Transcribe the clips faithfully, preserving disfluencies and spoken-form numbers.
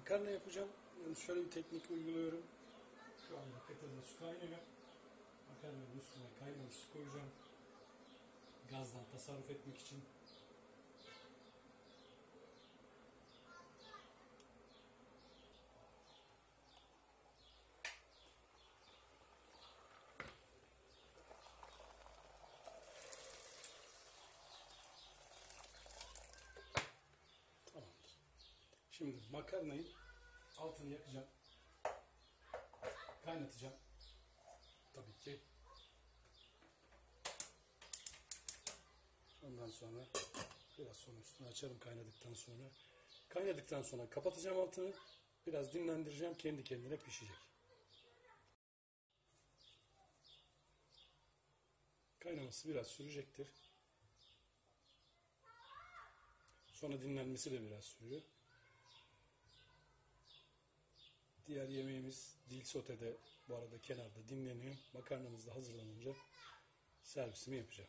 Makarna yapacağım. Yani şöyle bir teknik uyguluyorum. Şu anda kettle'da su kaynıyor. Makarnanın üstüne kaynamış su koyacağım. Gazdan tasarruf etmek için. Tamamdır. Şimdi makarnayı altını yakacağım. Kaynatacağım. Tabii ki. Ondan sonra biraz sonra üstünü açarım kaynadıktan sonra. Kaynadıktan sonra kapatacağım altını. Biraz dinlendireceğim. Kendi kendine pişecek. Kaynaması biraz sürecektir. Sonra dinlenmesi de biraz sürüyor. Diğer yemeğimiz dil sotede bu arada kenarda dinleniyor. Makarnamız da hazırlanınca servisimi yapacağım.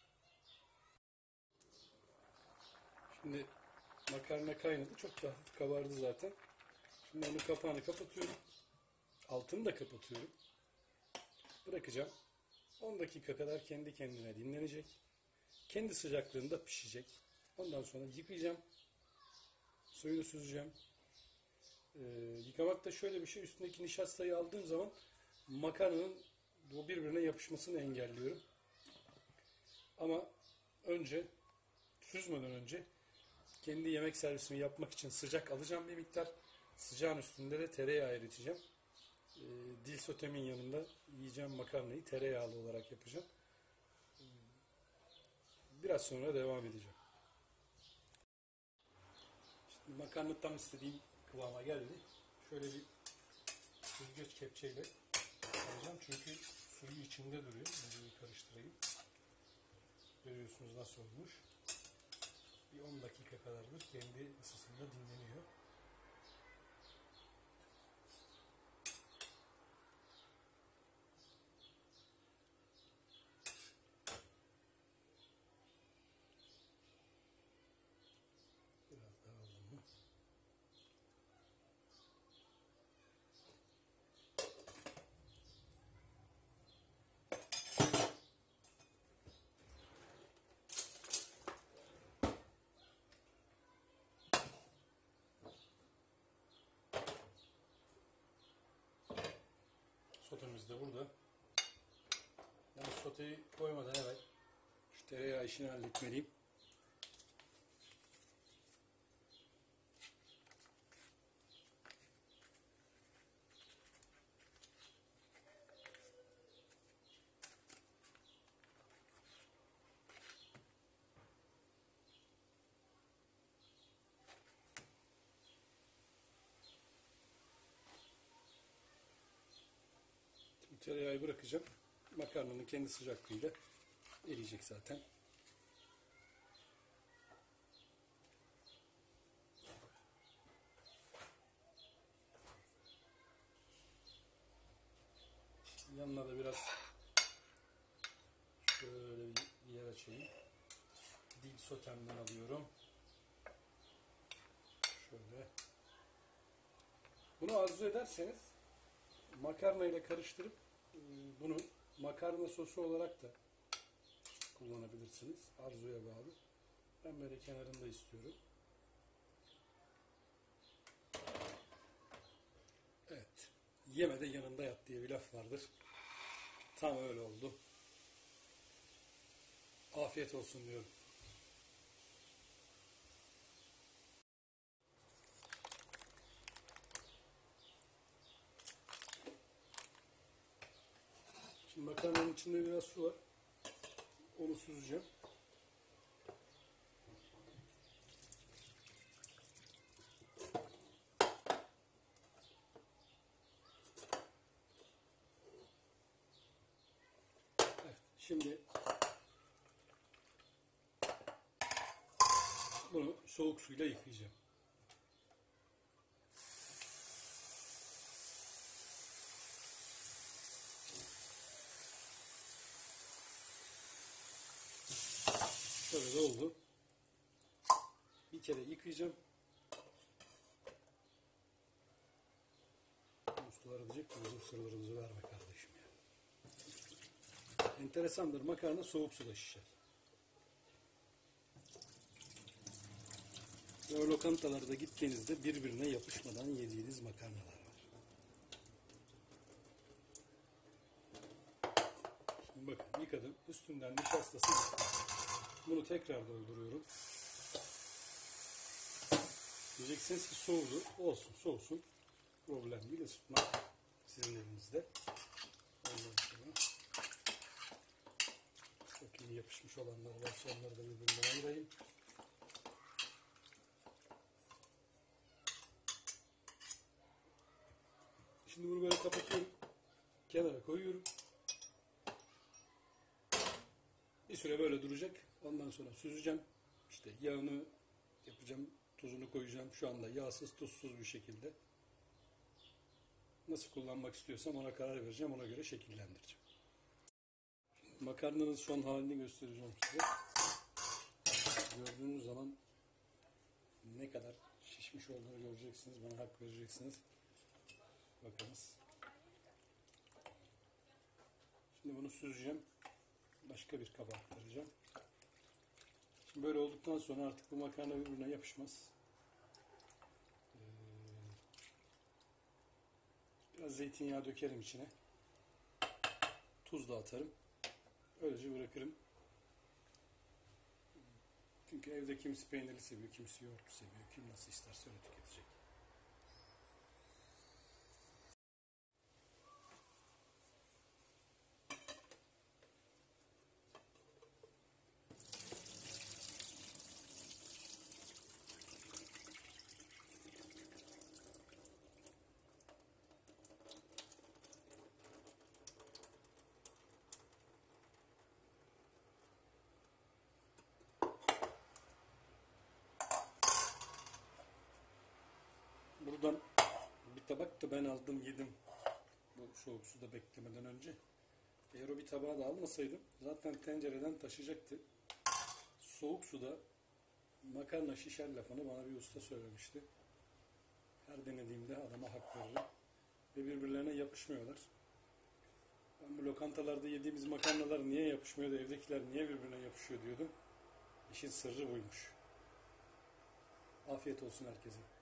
Şimdi makarna kaynadı. Çok da hafif kabardı zaten. Şimdi onun kapağını kapatıyorum. Altını da kapatıyorum. Bırakacağım. on dakika kadar kendi kendine dinlenecek. Kendi sıcaklığında pişecek. Ondan sonra yıkayacağım. Suyunu süzeceğim. Ee, yıkamak da şöyle bir şey. Üstündeki nişastayı aldığım zaman makarnanın bu birbirine yapışmasını engelliyorum. Ama önce süzmeden önce kendi yemek servisimi yapmak için sıcak alacağım bir miktar. Sıcağın üstünde de tereyağı eriteceğim. Ee, dil sotemin yanında yiyeceğim makarnayı tereyağlı olarak yapacağım. Biraz sonra devam edeceğim. Şimdi makarna tam istediğim kıvama geldi. Şöyle bir süzgeç kepçeyle alacağım çünkü suyu içinde duruyor. Bunu karıştırayım. Görüyorsunuz nasıl olmuş. Bir on dakika kadardır kendi ısısında dinleniyor. Biraz daha alalım. Sotemiz de burada. Yani soteyi koymadan evvel şu tereyağı işini halletmeliyim. Şimdi tereyağı bırakacağım. Makarnanın kendi sıcaklığıyla eriyecek zaten. Yanına da biraz şöyle bir yer açayım. Dil sotemden alıyorum. Şöyle. Bunu arzu ederseniz makarna ile karıştırıp bunu makarna sosu olarak da kullanabilirsiniz. Arzuya bağlı. Ben böyle kenarında istiyorum. Evet. Yeme de yanında yat diye bir laf vardır. Tam öyle oldu. Afiyet olsun diyorum. Şimdi makarnanın içinde biraz su var. Onu süzeceğim. Evet. Şimdi bunu soğuk suyla yıkayacağım. Şöyle de oldu. Bir kere yıkayacağım. Bizim sırlarımızı verme kardeşim ya. Enteresandır. Makarna soğuk suda şişer. Ve o lokantalarda gittiğinizde birbirine yapışmadan yediğiniz makarnalar var. Şimdi bakın yıkadım. Üstünden nişastası var. Bunu tekrar dolduruyorum. Diyeceksiniz ki soğudu. Olsun soğusun. Problem değil. Isıtmak sizin elinizde. Ondan sonra çok iyi yapışmış olanlar varsa onları da birbirine ayırayım. Şimdi bunu böyle kapatıyorum. Kenara koyuyorum. Bir süre böyle duracak. Ondan sonra süzeceğim. İşte yağını yapacağım. Tuzunu koyacağım. Şu anda yağsız tuzsuz bir şekilde. Nasıl kullanmak istiyorsam ona karar vereceğim. Ona göre şekillendireceğim. Makarnanın son halini göstereceğim size. Gördüğünüz zaman ne kadar şişmiş olduğunu göreceksiniz. Bana hak vereceksiniz. Bakınız. Şimdi bunu süzeceğim. Başka bir kaba aktaracağım. Şimdi böyle olduktan sonra artık bu makarna birbirine yapışmaz. Ee, biraz zeytinyağı dökerim içine. Tuz da atarım. Öylece bırakırım. Çünkü evde kimisi peynirli seviyor, kimisi yoğurtlu seviyor. Kim nasıl isterse öyle tüketecek. Buradan bir tabak da ben aldım yedim. Bu soğuk suda beklemeden önce. Eğer o bir tabağı da almasaydım zaten tencereden taşacaktı. Soğuk suda makarna şişer lafını bana bir usta söylemişti. Her denediğimde adama hak veririm. Ve birbirlerine yapışmıyorlar. Ben bu lokantalarda yediğimiz makarnalar niye yapışmıyor da evdekiler niye birbirine yapışıyor diyordum. İşin sırrı buymuş. Afiyet olsun herkese.